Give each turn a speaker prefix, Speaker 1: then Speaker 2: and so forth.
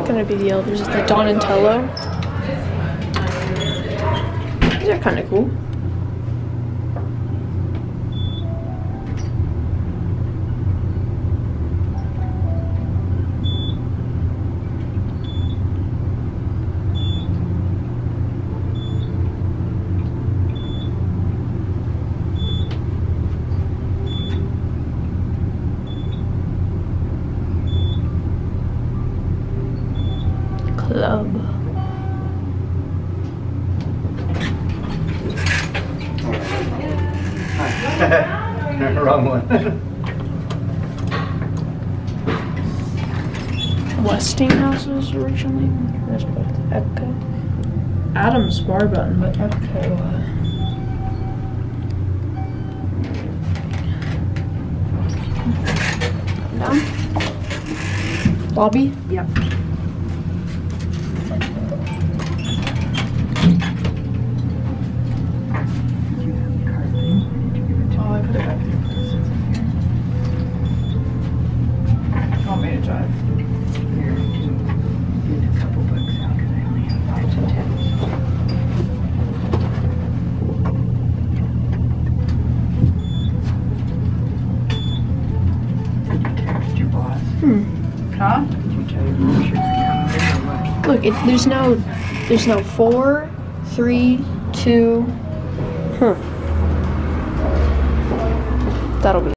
Speaker 1: gonna be the elders. It's the Donatello. These are kind of cool. Club.
Speaker 2: Wrong one.
Speaker 1: Westinghouse was originally. Let's put Echo. Adam's bar button, but Echo. Down. Lobby.
Speaker 3: Yep. Huh?
Speaker 1: Look, there's no 4, 3, 2. That'll be